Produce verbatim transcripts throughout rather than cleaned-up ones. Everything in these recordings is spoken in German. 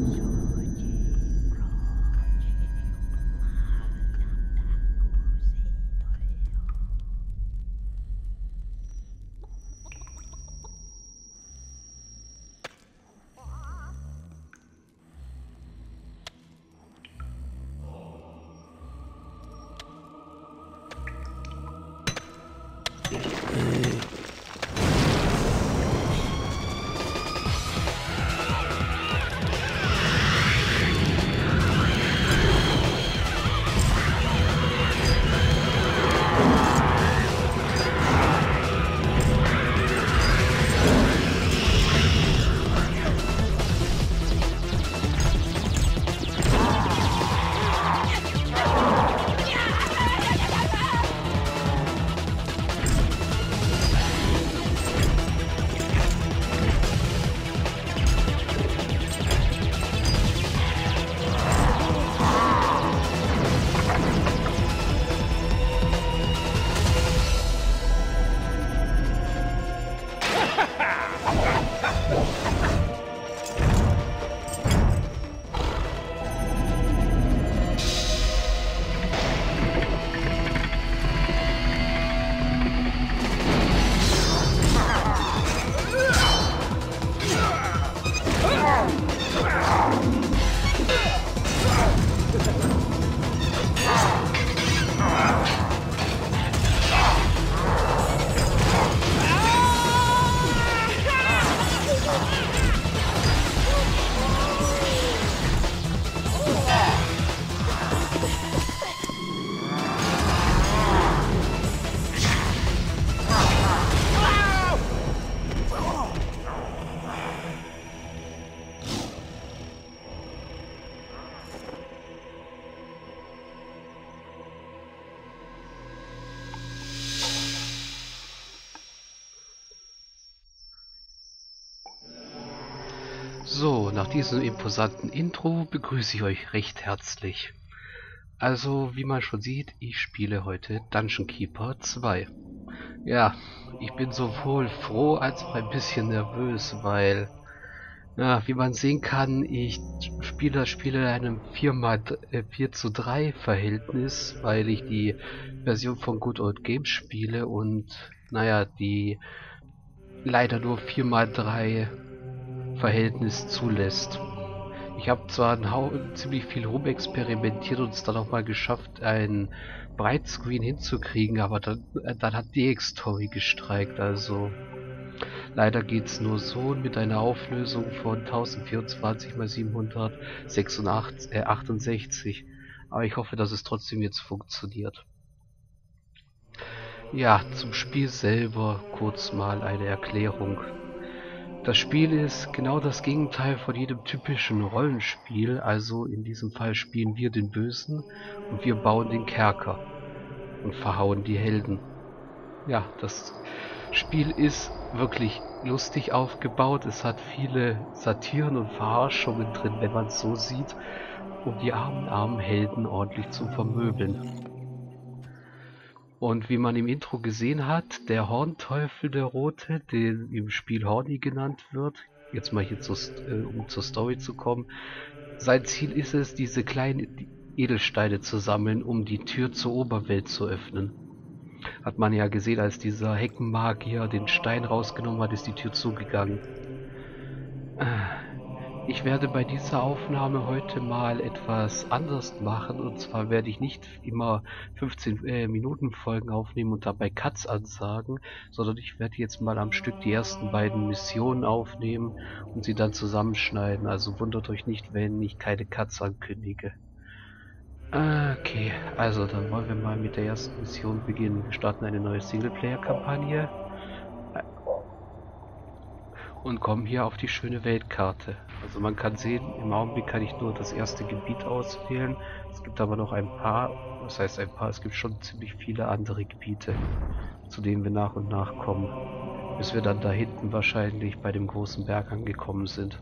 So, nach diesem imposanten Intro begrüße ich euch recht herzlich. Also, wie man schon sieht, ich spiele heute Dungeon Keeper zwei. Ja, ich bin sowohl froh als auch ein bisschen nervös, weil, ja, wie man sehen kann, ich spiele das Spiel in einem vier zu drei Verhältnis, weil ich die Version von Good Old Games spiele und, naja, die leider nur vier mal drei Verhältnis zulässt. Ich habe zwar ein Hau ziemlich viel rumexperimentiert und es dann auch mal geschafft, einen Breitscreen hinzukriegen, aber dann, äh, dann hat die X-Story gestreikt, also leider geht es nur so mit einer Auflösung von tausendvierundzwanzig mal siebenhundertsechsundachtzig, aber ich hoffe, dass es trotzdem jetzt funktioniert. Ja, zum Spiel selber kurz mal eine Erklärung. Das Spiel ist genau das Gegenteil von jedem typischen Rollenspiel, also in diesem Fall spielen wir den Bösen und wir bauen den Kerker und verhauen die Helden. Ja, das Spiel ist wirklich lustig aufgebaut, es hat viele Satiren und Verarschungen drin, wenn man es so sieht, um die armen, armen Helden ordentlich zu vermöbeln. Und wie man im Intro gesehen hat, der Hornteufel, der Rote, der im Spiel Horny genannt wird, jetzt mal hier zur, äh, um zur Story zu kommen, sein Ziel ist es, diese kleinen Edelsteine zu sammeln, um die Tür zur Oberwelt zu öffnen. Hat man ja gesehen, als dieser Heckenmagier den Stein rausgenommen hat, ist die Tür zugegangen. Ich werde bei dieser Aufnahme heute mal etwas anders machen, und zwar werde ich nicht immer fünfzehn äh, Minuten Folgen aufnehmen und dabei Cuts ansagen, sondern ich werde jetzt mal am Stück die ersten beiden Missionen aufnehmen und sie dann zusammenschneiden, also wundert euch nicht, wenn ich keine Cuts ankündige. Okay, also dann wollen wir mal mit der ersten Mission beginnen. Wir starten eine neue Singleplayer-Kampagne und kommen hier auf die schöne Weltkarte. Also man kann sehen, im Augenblick kann ich nur das erste Gebiet auswählen. Es gibt aber noch ein paar, das heißt ein paar, es gibt schon ziemlich viele andere Gebiete, zu denen wir nach und nach kommen, bis wir dann da hinten wahrscheinlich bei dem großen Berg angekommen sind.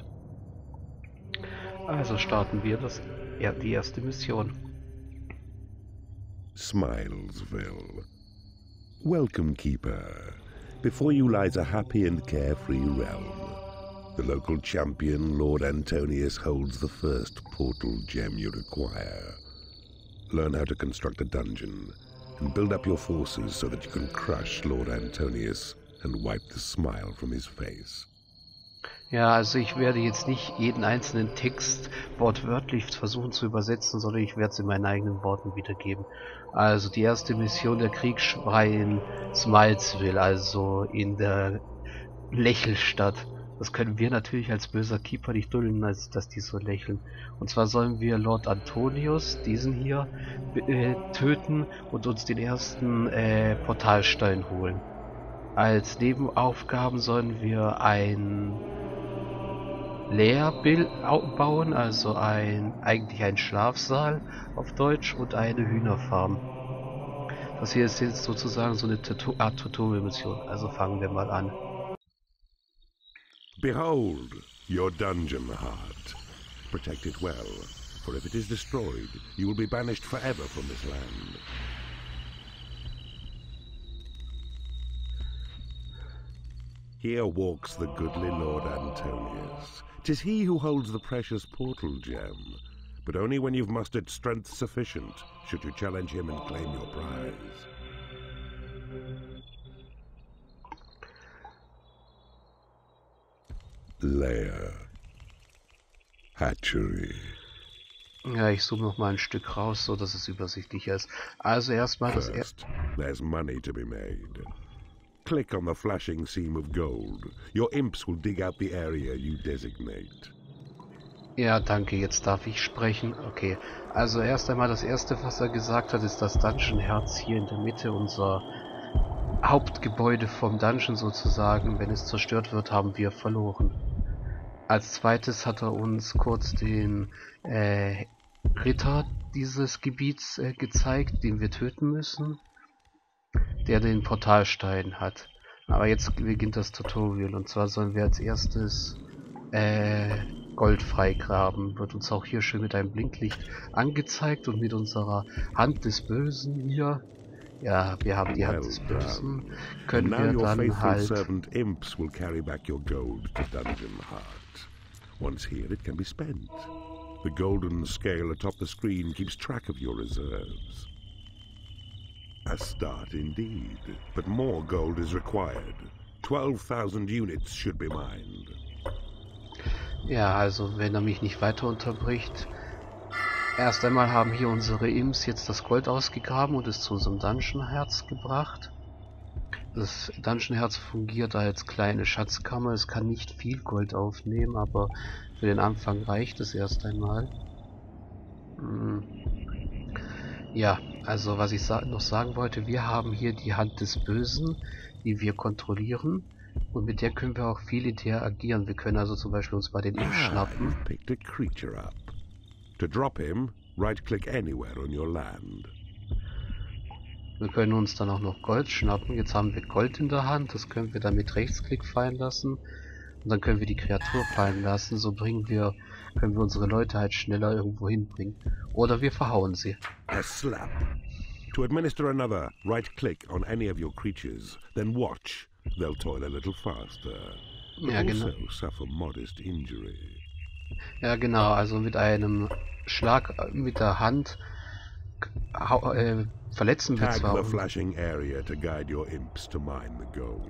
Also starten wir das, ja, die erste Mission. Smilesville. Welcome, Keeper. Before you lies a happy and carefree realm. The local champion, Lord Antonius, holds the first portal gem you require. Learn how to construct a dungeon, and build up your forces so that you can crush Lord Antonius and wipe the smile from his face. Ja, also ich werde jetzt nicht jeden einzelnen Text wortwörtlich versuchen zu übersetzen, sondern ich werde es in meinen eigenen Worten wiedergeben. Also die erste Mission der Kriegsschrei in Smilesville, also in der Lächelstadt. Das können wir natürlich als böser Keeper nicht dulden, als dass die so lächeln. Und zwar sollen wir Lord Antonius, diesen hier, äh, töten und uns den ersten äh, Portalstein holen. Als Nebenaufgaben sollen wir ein Lehrbild bauen, also ein eigentlich ein Schlafsaal auf Deutsch und eine Hühnerfarm. Das hier ist jetzt sozusagen so eine Tuto Art Tutorial-Mission, also fangen wir mal an. Behold, your dungeon heart. Protect it well, for if it is destroyed, you will be banished forever from this land. Here walks the goodly Lord Antonius. 'Tis he who holds the precious portal gem, but only when you've mustered strength sufficient should you challenge him and claim your prize. Lair. Hatchery. Ja, ich zoome noch mal ein Stück raus, so dass es übersichtlicher ist. Also erstmal das First, there's money to be made. Click on the flashing seam of gold. Your imps will dig out the area you designate. Ja, danke, jetzt darf ich sprechen. Okay, also erst einmal das erste, was er gesagt hat, ist das Dungeon-Herz hier in der Mitte, unser Hauptgebäude vom Dungeon sozusagen. Wenn es zerstört wird, haben wir verloren. Als zweites hat er uns kurz den äh, Ritter dieses Gebiets äh, gezeigt, den wir töten müssen, der den Portalstein hat. Aber jetzt beginnt das Tutorial, und zwar sollen wir als erstes äh, Gold freigraben. Wird uns auch hier schön mit einem Blinklicht angezeigt und mit unserer Hand des Bösen hier. Ja, wir haben die Hand des Bösen. Können wir dann halt... servant imps will carry back your gold to Dungeon Heart. Once here, it can be spent. The golden scale atop the screen keeps track of your reserves. A start indeed, but more gold is required. twelve thousand units should be mined. Ja, also wenn er mich nicht weiter unterbricht. Erst einmal haben hier unsere Imps jetzt das Gold ausgegraben und es zu unserem Dungeon-Herz gebracht. Das Dungeon-Herz fungiert als kleine Schatzkammer. Es kann nicht viel Gold aufnehmen, aber für den Anfang reicht es erst einmal. Hm. Ja, also was ich sa noch sagen wollte, wir haben hier die Hand des Bösen, die wir kontrollieren. Und mit der können wir auch viel interagieren. Wir können also zum Beispiel uns bei den Imps schnappen. Picked a creature up. To drop him, right-click anywhere on your land. Wir können uns dann auch noch Gold schnappen. Jetzt haben wir Gold in der Hand. Das können wir dann mit Rechtsklick fallen lassen. Und dann können wir die Kreatur fallen lassen. So bringen wir, können wir unsere Leute halt schneller irgendwo hinbringen. Oder wir verhauen sie. A slap. To administer another, right-click on any of your creatures, then watch. They'll toil a little faster. But Ja, genau. also suffer modest injury. Ja, genau. Also mit einem Schlag mit der Hand äh, verletzen wir Tag zwar. the flashing area to guide your imps to mine the gold.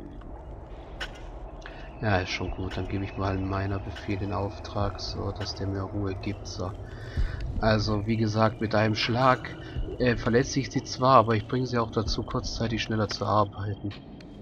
Ja, ist schon gut. Dann gebe ich mal meiner Befehl in Auftrag, so dass der mir Ruhe gibt. So. Also wie gesagt, mit einem Schlag äh, verletze ich sie zwar, aber ich bringe sie auch dazu, kurzzeitig schneller zu arbeiten.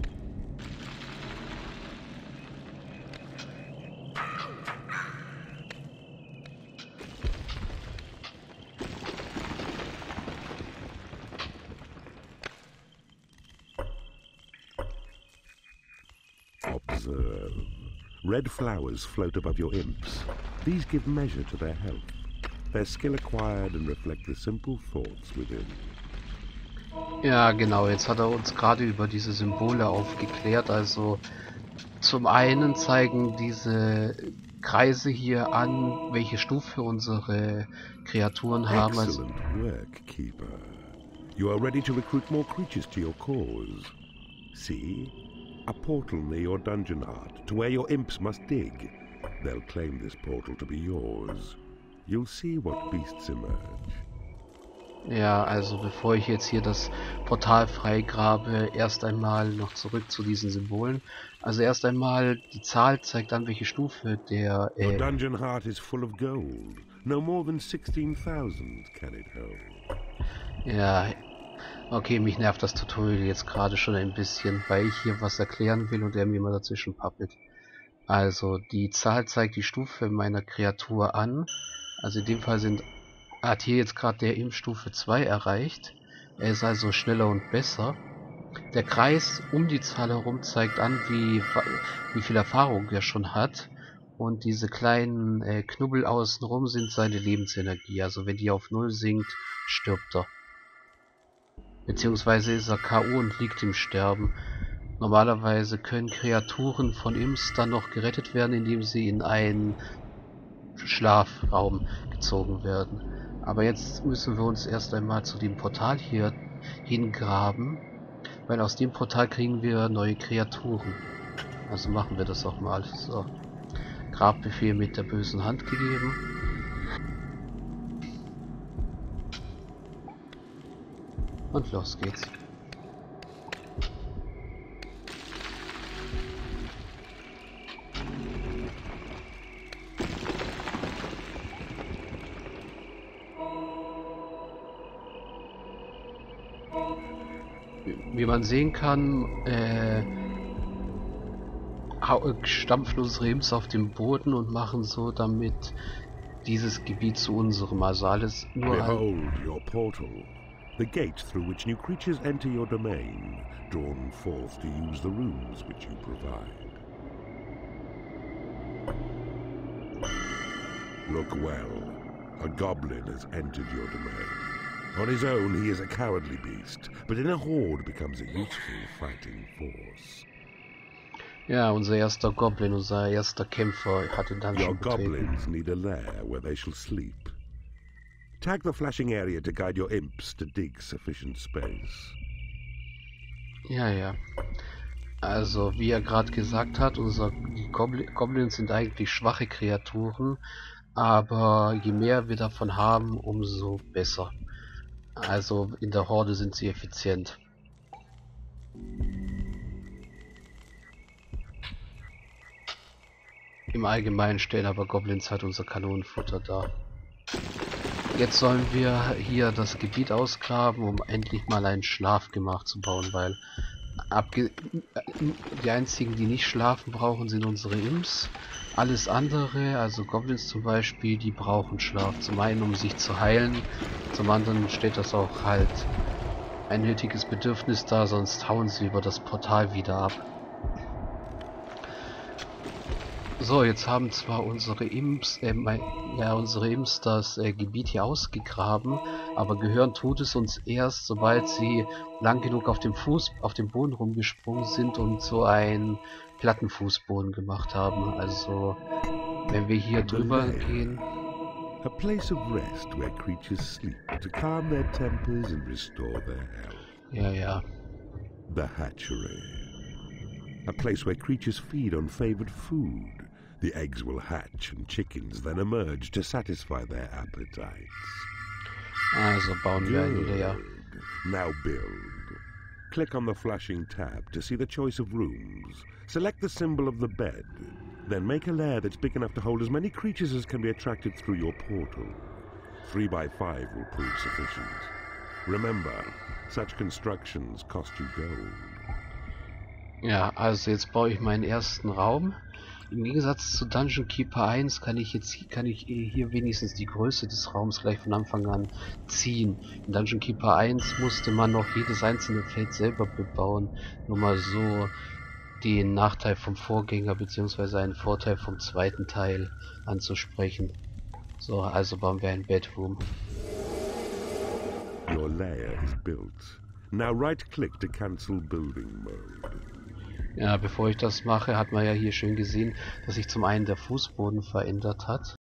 Observe. Red flowers float above your imps. These give measure to their health. Their skill acquired and reflect the simple thoughts within. Ja, genau. Jetzt hat er uns gerade über diese Symbole aufgeklärt. Also zum einen zeigen diese Kreise hier an, welche Stufe unsere Kreaturen haben. Also Excellent work, Keeper. You are ready to recruit more creatures to your cause. See? A portal near your dungeon heart, to where your imps must dig. They'll claim this portal to be yours. You'll see what beasts emerge. Ja, also bevor ich jetzt hier das Portal freigrabe, erst einmal noch zurück zu diesen Symbolen. Also erst einmal, die Zahl zeigt an, welche Stufe der... Äh, Your dungeon heart is full of gold. No more than sixteen thousand can it hold. Ja, okay, mich nervt das Tutorial jetzt gerade schon ein bisschen, weil ich hier was erklären will und er mir mal dazwischen pappelt. Also, die Zahl zeigt die Stufe meiner Kreatur an. Also in dem Fall sind, hat hier jetzt gerade der Imp Stufe zwei erreicht. Er ist also schneller und besser. Der Kreis um die Zahl herum zeigt an, wie, wie viel Erfahrung er schon hat. Und diese kleinen äh, Knubbel außenrum sind seine Lebensenergie. Also wenn die auf null sinkt, stirbt er. Beziehungsweise ist er K O und liegt im Sterben. Normalerweise können Kreaturen von Imps dann noch gerettet werden, indem sie in einen Schlafraum gezogen werden. Aber jetzt müssen wir uns erst einmal zu dem Portal hier hingraben, weil aus dem Portal kriegen wir neue Kreaturen. Also machen wir das auch mal. So. Grabbefehl mit der bösen Hand gegeben. Und los geht's. Wie man sehen kann, äh, stampfen unsere Imps auf den Boden und machen so damit dieses Gebiet zu unserem. Also alles nur Behold your portal, the gate through which new creatures enter your domain, drawn forth to use the rooms which you provide. Look well, a goblin has entered your domain. On his own, he is a cowardly beast, but in a horde becomes a useful fighting force. Ja, unser erster Goblin, unser erster Kämpfer hat den Dungeon Your betreten. goblins need a lair where they shall sleep. Tag the flashing area to guide your imps to dig sufficient space. Ja, ja. Also, wie er gerade gesagt hat, unser die Gobli Goblins sind eigentlich schwache Kreaturen, aber je mehr wir davon haben, umso besser. Also in der Horde sind sie effizient. Im Allgemeinen stellen aber Goblins halt unser Kanonenfutter dar. Jetzt sollen wir hier das Gebiet ausgraben, um endlich mal ein Schlafgemach zu bauen, weil abge die einzigen, die nicht schlafen brauchen, sind unsere Imps. Alles andere, also Goblins zum Beispiel, die brauchen Schlaf. Zum einen, um sich zu heilen, zum anderen steht das auch halt ein nötiges Bedürfnis da, sonst hauen sie über das Portal wieder ab. So, jetzt haben zwar unsere Imps, äh, mein, ja, unsere Imps das äh, Gebiet hier ausgegraben, aber gehören tut es uns erst, sobald sie lang genug auf dem Fuß, auf dem Boden rumgesprungen sind und so einen Plattenfußboden gemacht haben. Also, wenn wir hier drüber gehen. A place of rest where creatures sleep to calm their tempers and restore their health. Ja, ja. The hatchery. A place where creatures feed on favored food. The eggs will hatch and chickens then emerge to satisfy their appetites. Also bauen wir ein Layer. Now build. Click on the flashing tab to see the choice of rooms. Select the symbol of the bed. Then make a lair that's big enough to hold as many creatures as can be attracted through your portal. Three by five will prove sufficient. Remember, such constructions cost you gold. Ja, also jetzt baue ich meinen ersten Raum. Im Gegensatz zu Dungeon Keeper eins kann ich jetzt kann ich hier wenigstens die Größe des Raums gleich von Anfang an ziehen. In Dungeon Keeper eins musste man noch jedes einzelne Feld selber bebauen. Nur mal so den Nachteil vom Vorgänger bzw. einen Vorteil vom zweiten Teil anzusprechen. So, also bauen wir ein Bedroom. Your lair is built. Now right-click to cancel building mode. Ja, bevor ich das mache, hat man ja hier schön gesehen, dass sich zum einen der Fußboden verändert hat.